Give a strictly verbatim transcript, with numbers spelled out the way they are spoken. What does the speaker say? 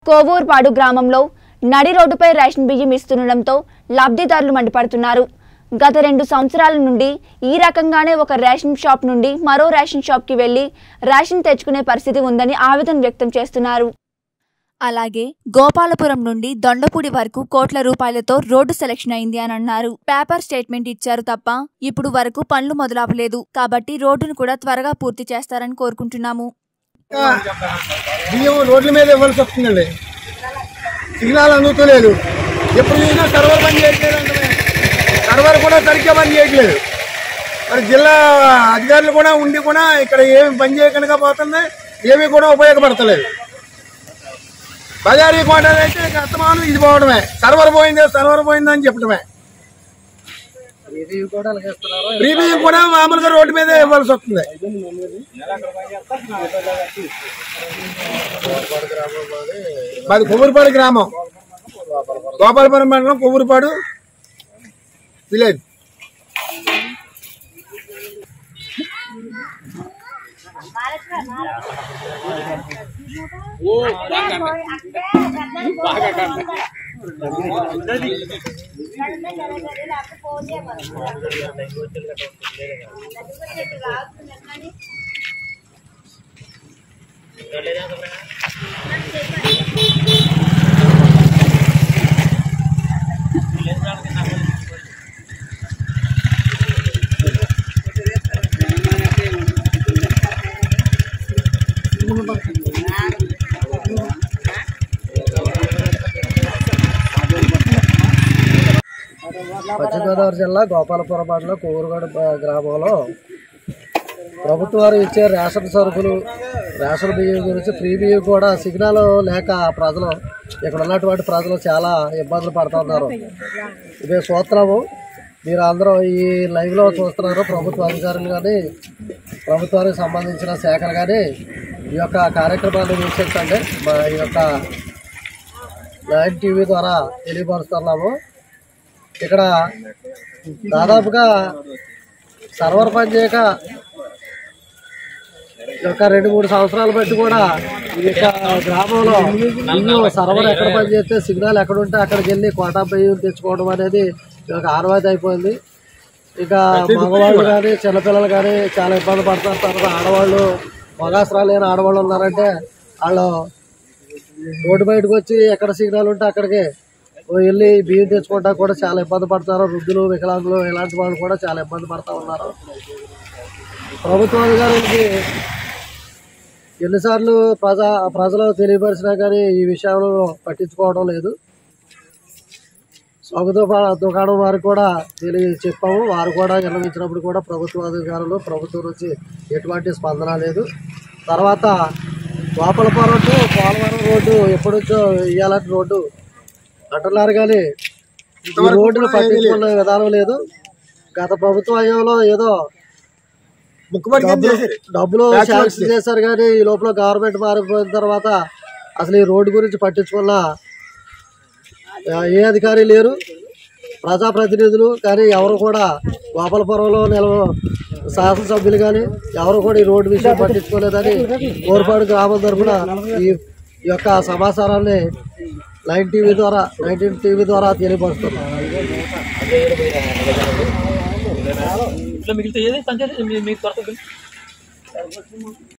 కోవూర్పాడు గ్రామంలో నడి రోడ్డుపై రేషన్ బియ్యం ఇస్తుండటంతో లబ్ధిదారులు మండిపడుతున్నారు. గత రెండు సంవత్సరాల నుండి ఈ రకంగానే ఒక రేషన్ షాప్ నుండి మరో రేషన్ షాప్ కి వెళ్లి రేషన్ తెచ్చుకునే పరిస్థితి ఉందని ఆవేదన వ్యక్తం చేస్తున్నారు. అలాగే గోపాలపురం నుండి దొండపూడి వరకు కోట్ల రూపాయలతో రోడ్డు సెలక్షన్ అయింది అని అన్నారు. పేపర్ స్టేట్మెంట్ ఇచ్చారు తప్ప ఇప్పుడు వరకు పనులు మొదలవలేదు. కాబట్టి రోడ్డును కూడా త్వరగా పూర్తి చేస్తారని కోరుకుంటున్నాము. బియ్యం రోడ్ల మీద ఇవ్వాల్సి వస్తుందండి. సిగ్నల్ అందుతలేదు. ఎప్పుడు చూసినా సర్వర్ పని చేయట్లేదు అంటే సర్వర్ కూడా సరిగ్గా పని చేయట్లేదు. మరి జిల్లా అధికారులు కూడా ఉండి కూడా ఇక్కడ ఏమి పని చేయకుండా పోతుంది, ఏమీ కూడా ఉపయోగపడతలేదు. బజారీ కోటలు అయితే అస్తమానం ఇది పోవడమే, సర్వర్ పోయిందే సర్వర్ పోయిందని చెప్పడమే. ప్రీమియం కూడా మామూలుగా రోడ్డు మీద ఇవ్వాల్సి వస్తుంది. మాది కొవ్వూరుపాడు గ్రామం, గోపాలపురం మండలం, కొవ్వూరుపాడు విలేజ్. పశ్చిమ గోదావరి జిల్లా గోపాలపురం మండలం కోవూరుపాడు గ్రామంలో ప్రభుత్వం వారు ఇచ్చే రేషన్ సరుకులు, రేషన్ బియ్యం గురించి ఫ్రీ బియ్యం కూడా సిగ్నల్ లేక ప్రజలు ఇక్కడ ఉన్నటువంటి ప్రజలు చాలా ఇబ్బందులు పడుతున్నారు. ఇదే సూత్రము మీరు అందరూ ఈ లైవ్లో చూస్తున్నారు. ప్రభుత్వ అధికారులు కానీ ప్రభుత్వానికి సంబంధించిన శాఖలు కానీ ఈ యొక్క కార్యక్రమాన్ని వీక్షించండి. మా ఈ యొక్క లైవ్ టీవీ ద్వారా తెలియపరుస్తున్నాము. ఇక్కడ దాదాపుగా సర్వర్ పని చేయక ఒక రెండు మూడు సంవత్సరాలు బట్టి కూడా ఈ యొక్క గ్రామంలో ఇల్లు సర్వర్ ఎక్కడ పని చేస్తే సిగ్నల్ ఎక్కడ ఉంటే అక్కడికి వెళ్ళి కోటా బియ్యం తెచ్చుకోవడం అనేది ఒక ఆనవాయితీ అయిపోయింది. ఇంకా మగవాళ్ళు కానీ చిన్నపిల్లలు కానీ చాలా ఇబ్బంది పడుతున్నారు. తర్వాత ఆడవాళ్ళు, మగాస్త్రాలు లేని ఆడవాళ్ళు ఉన్నారంటే వాళ్ళు రోడ్డు బయటకు వచ్చి ఎక్కడ సిగ్నల్ ఉంటే అక్కడికి వెళ్ళి బియ్యం తెచ్చుకుంటా కూడా చాలా ఇబ్బంది పడుతున్నారు. వృద్ధులు, వికలాంగులు ఇలాంటి వాళ్ళు కూడా చాలా ఇబ్బంది పడుతూ ఉన్నారు. ప్రభుత్వ అధికారులకి ఎన్నిసార్లు ప్రజా ప్రజలు తెలియపరిచినా కానీ ఈ విషయంలో పట్టించుకోవడం లేదు. స్వాగత దుకాణం వారికి కూడా తెలియ చెప్పాము. వారు కూడా నిర్ణయించినప్పుడు కూడా ప్రభుత్వ అధికారులు ప్రభుత్వం నుంచి ఎటువంటి స్పందన లేదు. తర్వాత గోపాలపురం టు పోలవరం రోడ్డు ఎప్పటి నుంచో ఇయ్యాలంటే రోడ్డు అంటున్నారు కానీ ఈ రోడ్డును పట్టించుకునే విధానం లేదు. గత ప్రభుత్వ హయాంలో ఏదో డబ్బులు శాంక్షన్ చేశారు కానీ ఈ లోపల గవర్నమెంట్ మారిపోయిన తర్వాత అసలు ఈ రోడ్డు గురించి పట్టించుకున్న ఏ అధికారి లేరు. ప్రజాప్రతినిధులు కానీ ఎవరు కూడా గోపాలపురంలో నిలవ శాసనసభ్యులు కానీ ఎవరు కూడా ఈ రోడ్డు విషయం పట్టించుకోలేదని కోవూరుపాడు గ్రామం తరఫున ఈ యొక్క సమాచారాన్ని నైన్ టీవీ ద్వారా నైన్టీన్ టీవీ ద్వారా తెలియపరుస్తున్నాం.